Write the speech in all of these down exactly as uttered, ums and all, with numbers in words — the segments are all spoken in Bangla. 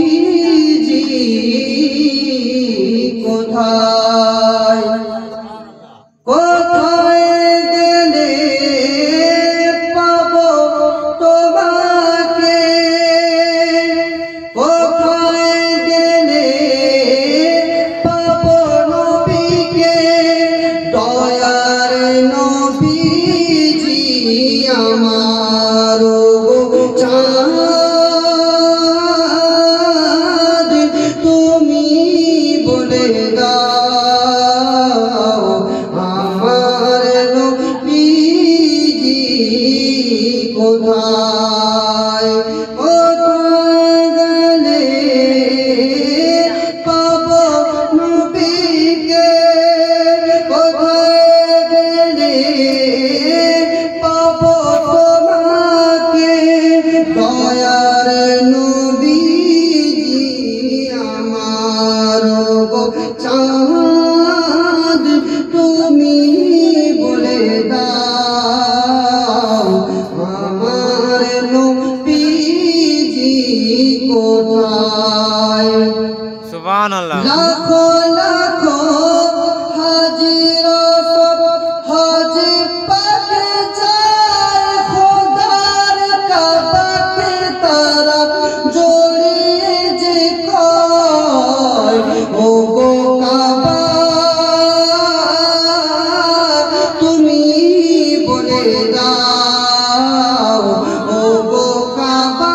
নবীজি কোথায় কোথায় গেলে পাবো তোমাকে কোথায় গেলে পাবো নবীকে দয়ার নবীজি আমার চাঁদ তুমি বলে দাও আমার নবীজি কোথায় কোথায় গেলে পাবো নবীকে কোথায় গেলে পাবো তোমাকে দয়ার নবীজি আমার চাঁদ তুমি বলে দাও আমার নবীজি কোথায় সুবহানাল্লাহ লাখো লাখো হাজিরা সব হাজি পাকে যায় খোদার কাবাকে তারা জড়িয়ে যে কয় ও গো কাবা তুমি বলে দাও ও গো কাবা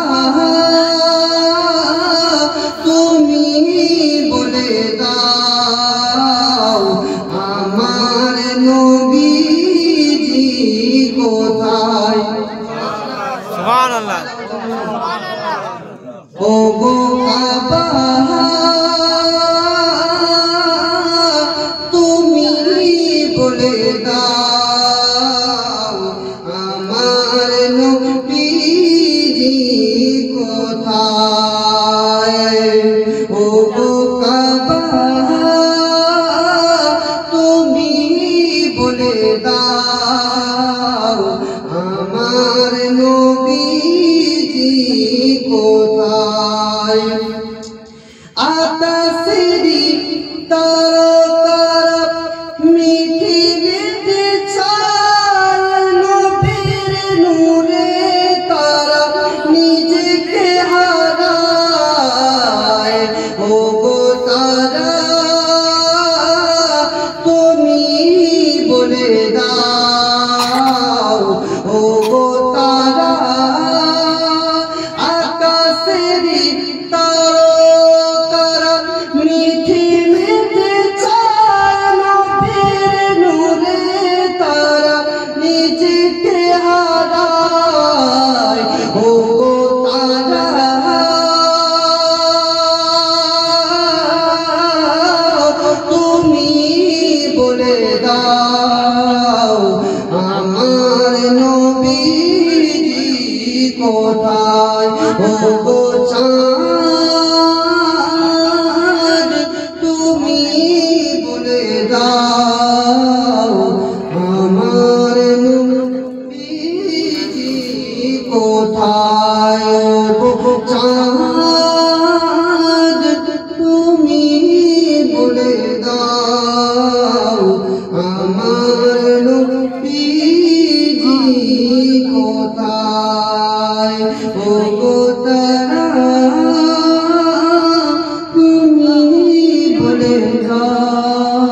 তুমি বলে দাও আমার নবীজি কোথায় সুবহানাল্লাহ ও গো কাবা তুমি বলে দাও আমার নবীজি কোথায় ও গো কাবা তুমি বলে দাও আমার নবীজি কোথায় আকাশেরি তারকারা মিঠি মিঠি ছায় নবীর নূরে তারা নিজেকে হারায় ও গো তারা তুমি বলে দাও ও গো তারা আকাশেরি তারকারা মিঠি মিঠি ছায় নবীর নূরে তারা নিজেকে হারায় ও গো তারা তুমি বলে দাও আমার নবীজি কোথায় ও গো চাঁদ তুমি বলে দাও আমার নবীজি কোথায় ও গো চাঁদ